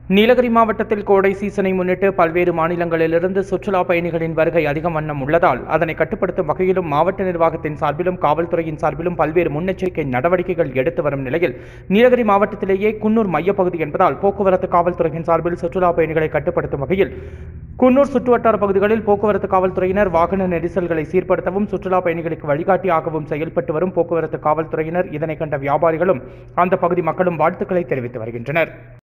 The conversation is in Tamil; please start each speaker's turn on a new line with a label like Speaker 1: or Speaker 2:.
Speaker 1: நீலகிரி மாவட்டத்தில் கோடை சீசனை முன்னிட்டு பல்வேறு மாநிலங்களிலிருந்து சுற்றுலா பயணிகளின் வருகை அதிகம் வண்ணம் உள்ளதால் அதனை கட்டுப்படுத்தும் வகையிலும் மாவட்ட நிர்வாகத்தின் சார்பிலும் காவல்துறையின் சார்பிலும் பல்வேறு முன்னெச்சரிக்கை நடவடிக்கைகள் எடுத்து வரும் நிலையில் நீலகிரி மாவட்டத்திலேயே குன்னூர் மையப்பகுதி என்பதால் போக்குவரத்து காவல்துறையின் சார்பில் சுற்றுலா பயணிகளை கட்டுப்படுத்தும் வகையில் குன்னூர் சுற்றுவட்டார பகுதிகளில் போக்குவரத்து காவல்துறையினர் வாகன நெரிசல்களை சீர்படுத்தவும் சுற்றுலா பயணிகளுக்கு வழிகாட்டியாகவும் செயல்பட்டு வரும் போக்குவரத்து காவல்துறையினர் இதனை கண்ட வியாபாரிகளும் அந்த பகுதி மக்களும் வாழ்த்துக்களை தெரிவித்து வருகின்றனர்.